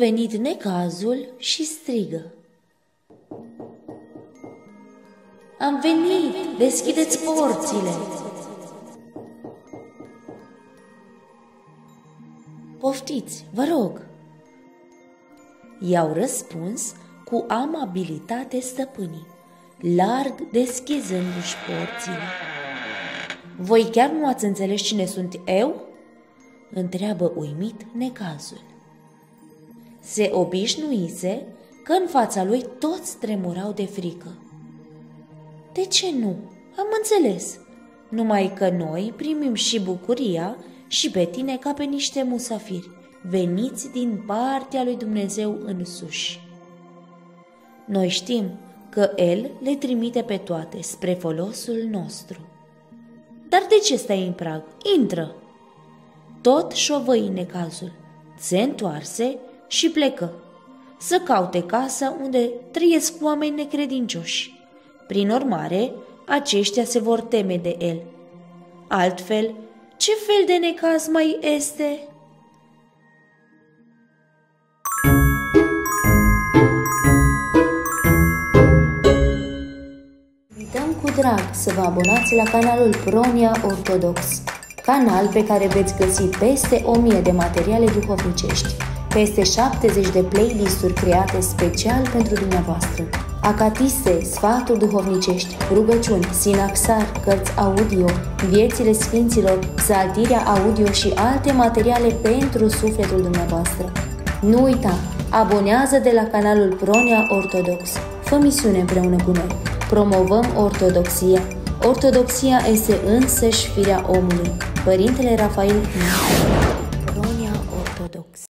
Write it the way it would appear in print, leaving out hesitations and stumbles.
venit necazul și strigă: Am venit, deschideți porțile! Poftiți, vă rog! I-au răspuns cu amabilitate stăpânii, larg deschizându-și porțile. Voi chiar nu ați înțeles cine sunt eu? Întreabă uimit necazul. Se obișnuise că în fața lui toți tremurau de frică. De ce nu? Am înțeles. Numai că noi primim și bucuria și pe tine ca pe niște musafiri, veniți din partea lui Dumnezeu însuși. Noi știm că El le trimite pe toate spre folosul nostru. Dar de ce stai în prag? Intră! Tot șovăi necazul, se întoarse și plecă, să caute casa unde trăiesc oameni necredincioși. Prin urmare, aceștia se vor teme de el. Altfel, ce fel de necaz mai este? Invităm cu drag să vă abonați la canalul Pronia Ortodox, canal pe care veți găsi peste 1000 de materiale duhovnicești, peste 70 de playlist-uri create special pentru dumneavoastră, acatiste, sfaturi duhovnicești, rugăciuni, sinaxar, cărți audio, viețile sfinților, psaltirea audio și alte materiale pentru sufletul dumneavoastră. Nu uita, abonează de la canalul Pronia Ortodox. Fă misiune împreună cu noi. Promovăm ortodoxia. Ortodoxia este însăși firea omului. Părintele Rafael